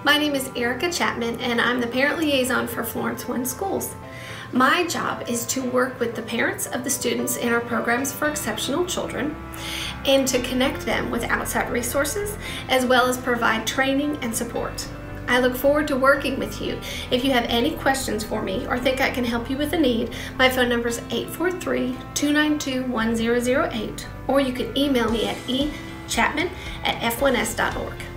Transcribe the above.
My name is Erika Chapman, and I'm the Parent Liaison for Florence One Schools. My job is to work with the parents of the students in our programs for exceptional children and to connect them with outside resources, as well as provide training and support. I look forward to working with you. If you have any questions for me or think I can help you with a need, my phone number is 843-292-1008, or you can email me at echapman@f1s.org.